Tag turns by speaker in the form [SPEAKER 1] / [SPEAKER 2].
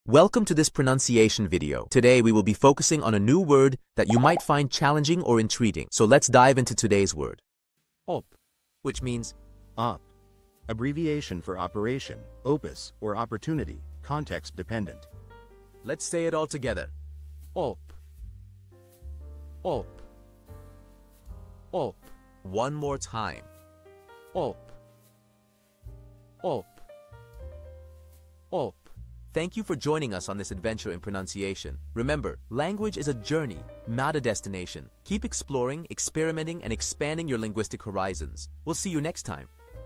[SPEAKER 1] Welcome to this pronunciation video. Today we will be focusing on a new word that you might find challenging or intriguing. So let's dive into today's word.
[SPEAKER 2] Op,
[SPEAKER 1] Which means
[SPEAKER 2] op. Abbreviation for operation, opus, or opportunity, context dependent.
[SPEAKER 1] let's say it all together.
[SPEAKER 2] Op. Op. Op.
[SPEAKER 1] One more time.
[SPEAKER 2] Op. Op. Op.
[SPEAKER 1] Thank you for joining us on this adventure in pronunciation. Remember, language is a journey, not a destination. Keep exploring, experimenting, and expanding your linguistic horizons. We'll see you next time.